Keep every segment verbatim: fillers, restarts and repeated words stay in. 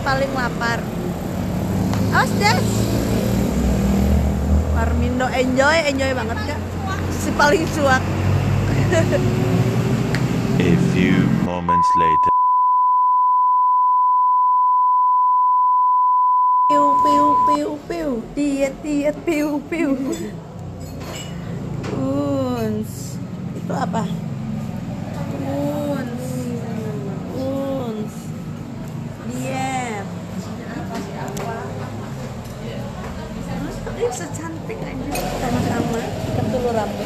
paling lapar. Awas Des. Warmindo enjoy, enjoy banget Kak. Si paling suak. A few moments later. Piu piu piu piu, diet diet piu piu. Uns, itu apa? Uns, uns, diet. Ini secantik aja sama-sama. Ikat dulu rambut.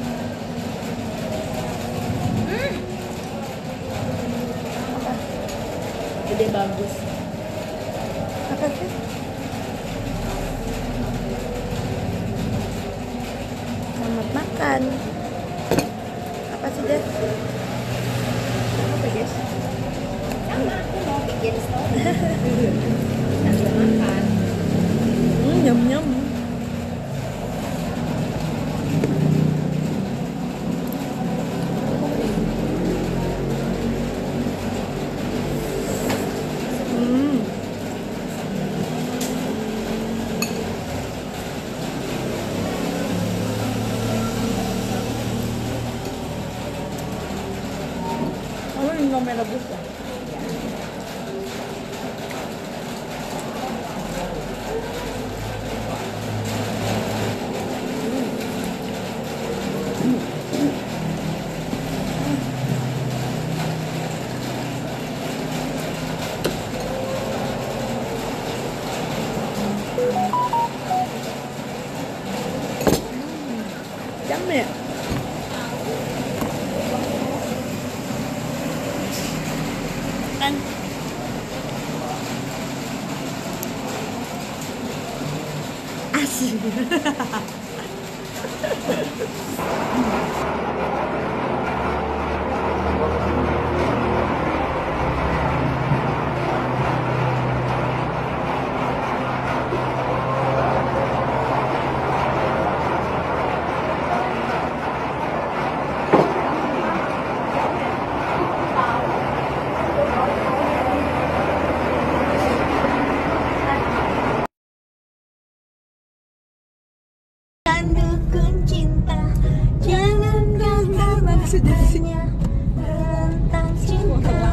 Hmm. Apa? Gede bagus. Apa sih? Selamat makan. Apa sih Des? Apa guys? Sama aku mau bikin story. Sambil makan. Hmm, nyam nyam. Hmm. Kamu minum mie rebus ya? Chấm nè. Ăn. Asyik. Dukun cinta, jangan katakan hanya tentang cinta.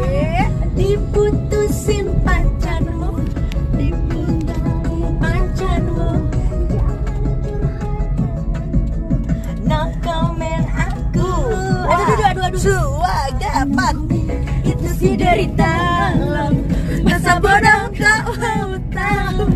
Diputusin pacarmu, diputusin pacarmu. No comment aku. Aduh, aduh, aduh, aduh. Suak dapat itu si derita. Masa bodoh kau mau tahu.